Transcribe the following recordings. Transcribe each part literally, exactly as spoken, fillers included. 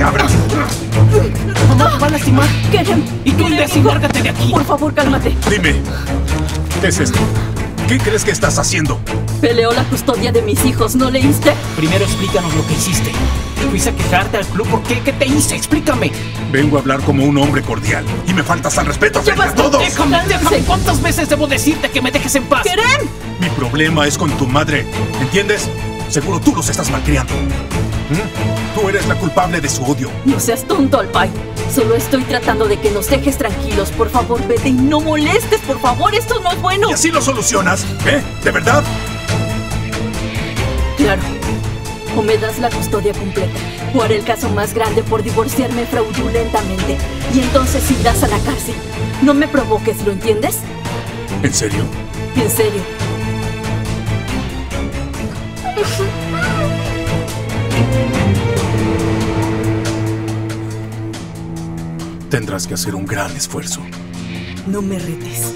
abras! ¡Mamá, te va a lastimar! Kerem. Y tú, imbécil, lárgate de aquí. Por favor, cálmate. Dime, ¿qué es esto? ¿Qué crees que estás haciendo? Peleó la custodia de mis hijos, ¿no leíste? Primero explícanos lo que hiciste. ¿Fuiste a quejarte al club? ¿Por qué? ¿Qué te hice? Explícame. Vengo a hablar como un hombre cordial. Y me faltas al respeto frente a todos. Déjame, déjame. ¿Cuántas veces debo decirte que me dejes en paz? ¡Kerem! Mi problema es con tu madre. ¿Entiendes? Seguro tú los estás malcriando. ¿Mm? Tú eres la culpable de su odio. No seas tonto, Alpay. Solo estoy tratando de que nos dejes tranquilos. Por favor, vete y no molestes. Por favor, esto no es bueno. ¿Y así lo solucionas? ¿Eh? ¿De verdad? Claro. O me das la custodia completa, o haré el caso más grande por divorciarme fraudulentamente. Y entonces irás a la cárcel. No me provoques, ¿lo entiendes? ¿En serio? En serio. Tendrás que hacer un gran esfuerzo. No me retes.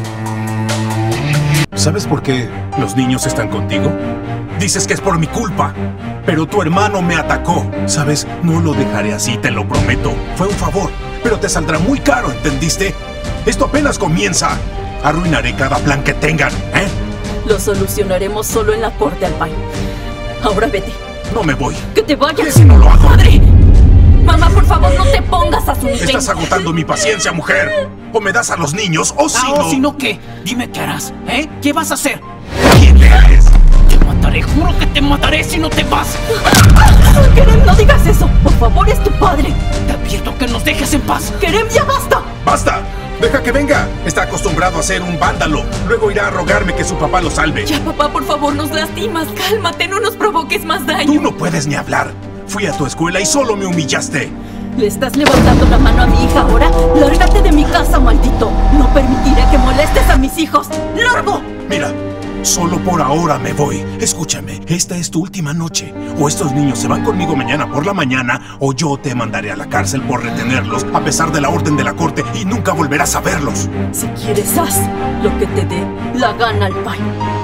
¿Sabes por qué los niños están contigo? Dices que es por mi culpa, pero tu hermano me atacó. ¿Sabes? No lo dejaré así, te lo prometo. Fue un favor, pero te saldrá muy caro, ¿entendiste? Esto apenas comienza. Arruinaré cada plan que tengan, ¿eh? Lo solucionaremos solo en la corte, Alpay. Ahora vete. No me voy. ¡Que te vayas! ¿Qué si no lo hago? ¡Padre! Mamá, por favor, no te pongas a su nivel. Estás agotando mi paciencia, mujer. O me das a los niños, o si Ah, no... ¿o si no qué? Dime qué harás, ¿eh? ¿Qué vas a hacer? ¿Quién eres? Te mataré, juro que te mataré si no te vas. Kerem, no digas eso. Por favor, es tu padre. Te advierto que nos dejes en paz. Kerem, ya basta. ¡Basta! ¡Deja que venga! Está acostumbrado a ser un vándalo. Luego irá a rogarme que su papá lo salve. Ya, papá, por favor, nos lastimas. Cálmate, no nos provoques más daño. Tú no puedes ni hablar. Fui a tu escuela y solo me humillaste. ¿Le estás levantando la mano a mi hija ahora? ¡Lárgate de mi casa, maldito! No permitiré que molestes a mis hijos. ¡Largo! Mira, solo por ahora me voy. Escúchame, esta es tu última noche. O estos niños se van conmigo mañana por la mañana, o yo te mandaré a la cárcel por retenerlos, a pesar de la orden de la corte, y nunca volverás a verlos. Si quieres, haz lo que te dé la gana, Alpay.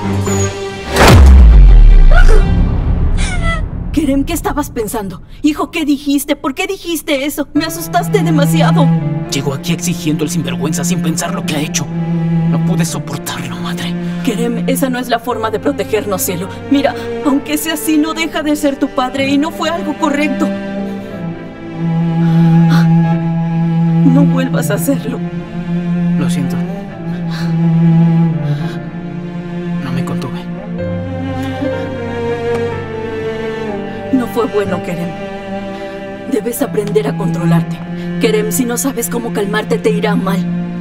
Kerem, ¿qué estabas pensando? Hijo, ¿qué dijiste? ¿Por qué dijiste eso? Me asustaste demasiado. Llegó aquí exigiendo el sinvergüenza sin pensar lo que ha hecho. No pude soportarlo, madre. Kerem, esa no es la forma de protegernos, cielo. Mira, aunque sea así, no deja de ser tu padre y no fue algo correcto. No vuelvas a hacerlo. Lo siento. No me contuve. No fue bueno, Kerem. Debes aprender a controlarte. Kerem, si no sabes cómo calmarte, te irá mal.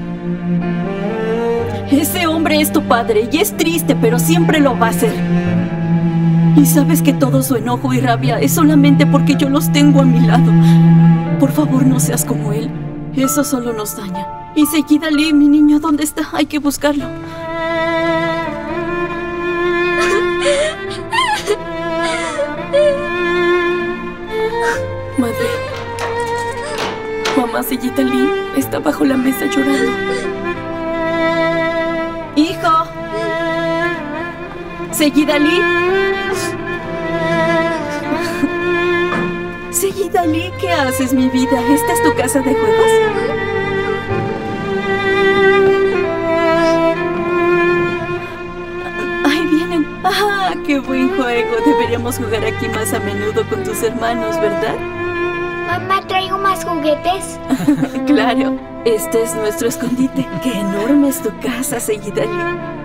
Ese hombre es tu padre y es triste, pero siempre lo va a hacer. Y sabes que todo su enojo y rabia es solamente porque yo los tengo a mi lado. Por favor, no seas como él. Eso solo nos daña. Y seguida, Lee, mi niño, ¿dónde está? Hay que buscarlo. Madre, mamá Sellita Lee está bajo la mesa llorando. ¡Hijo! ¿Seguida Lee? Seguida Lee, ¿qué haces, mi vida? ¿Esta es tu casa de juegos? ¡Ahí vienen! ¡Ah, qué buen juego! Deberíamos jugar aquí más a menudo con tus hermanos, ¿verdad? Mamá, ¿traigo más juguetes? Claro, este es nuestro escondite. ¡Qué enorme es tu casa, Seguida Lee!